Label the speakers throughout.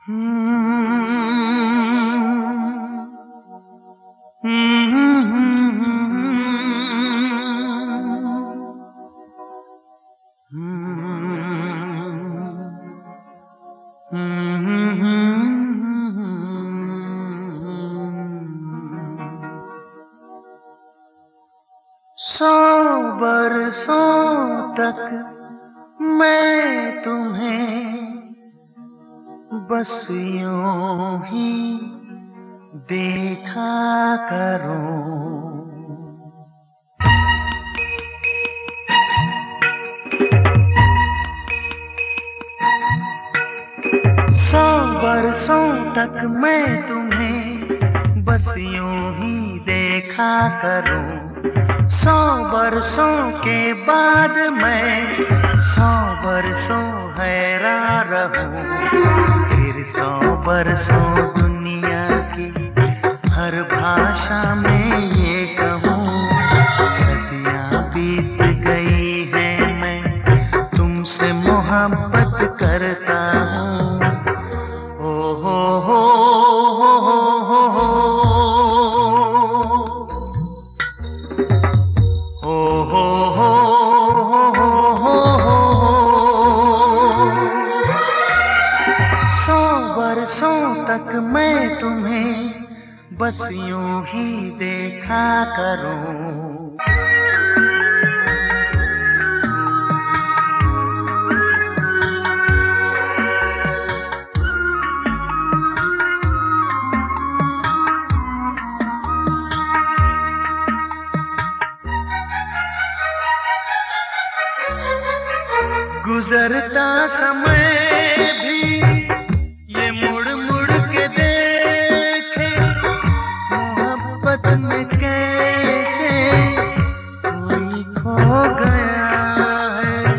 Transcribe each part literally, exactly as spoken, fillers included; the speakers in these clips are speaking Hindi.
Speaker 1: सौ बरसों तक मैं तुम्हें बस यूं ही देखा करूं। सौ बरसों तक मैं तुम्हें बस यूं ही देखा करूं। सौ बरसों के बाद मैं सौ बरसों हैरान रहूं। फिर सौ बरसों दुनिया की हर भाषा में ये कहूं, सदियां बीत गई हैं मैं तुमसे मोहब्बत करता हूं। ओ हो हो हो हो हो बरसों तक मैं तुम्हें बस यूं ही देखा करूं। गुजरता समय भी ये मुड़ मुड़ के देखे, मोहब्बत में कैसे कोई खो गया है।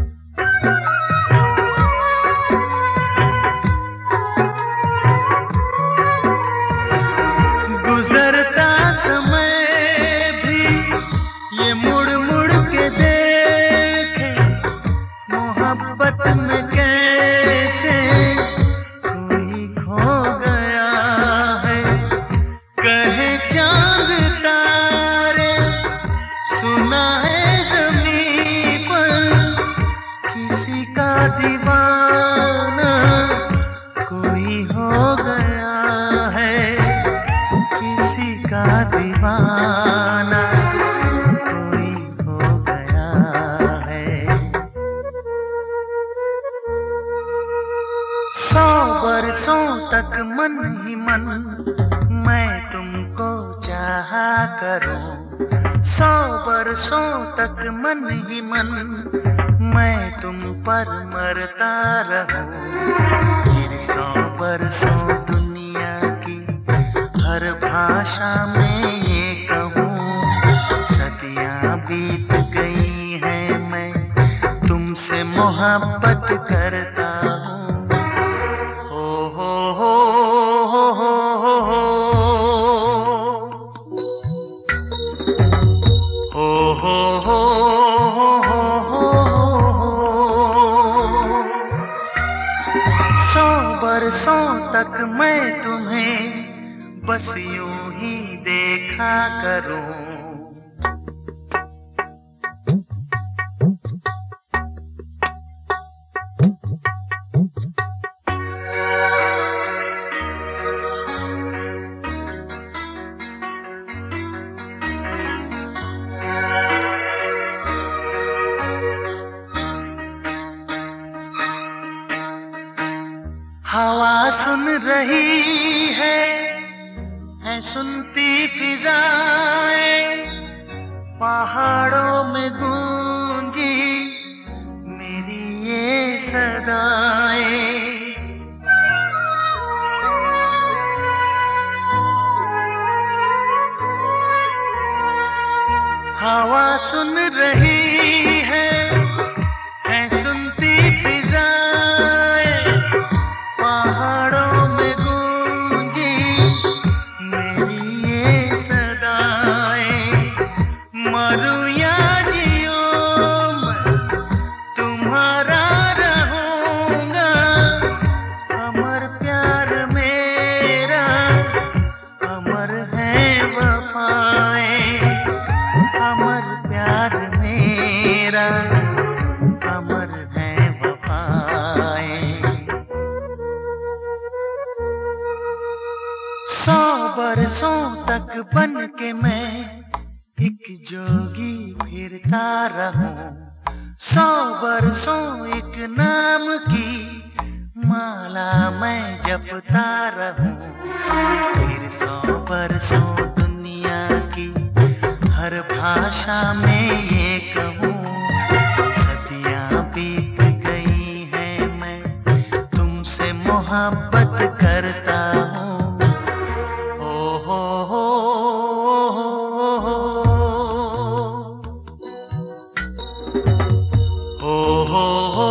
Speaker 1: गुजरता समय भी ये मुड़ मुड़ के देखे, मोहब्बत में कैसे कोई खो गया है। कहे चांद तारे सुना है ज़मीं पर, किसी का दीवाना कोई हो गया है। किसी का दीवाना कोई हो गया है। सौ बरसों तक मन ही मन मैं तुमको चाहा करूं। सौ बरसों तक मन ही मन मैं तुम पर मरता रहूं। फिर सौ बरसों दुनिया की हर भाषा में ये कहूं, सदियां बीत गई हैं मैं तुमसे मोहब्बत करता हूं। सौ बरसों तक मैं तुम्हें बस यूं ही देखा करूं। हवा सुन रही है, है सुनती फिजाएं, पहाड़ों में गूंजी मेरी ये सदाएं। हवा सुन रही है, है सुनती फिजाएं, पहाड़ों में गूंजी मेरी ये सदाएं। मरूं या जियूं मैं तुम्हारा रहूं, बरसों तक बन के मैं एक जोगी फिरता रहूं, सौ बरसों एक नाम की माला मैं जपता रहूं, फिर सौ बरसों दुनिया की हर भाषा में ये कहूं, सदियां बीत गई हैं मैं तुमसे मोहब्बत करता हूँ। ओ हो हो हो हो हो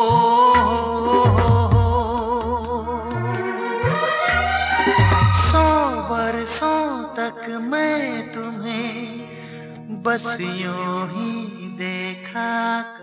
Speaker 1: सौ बरसों तक मैं तुम्हें बस यूं ही देखा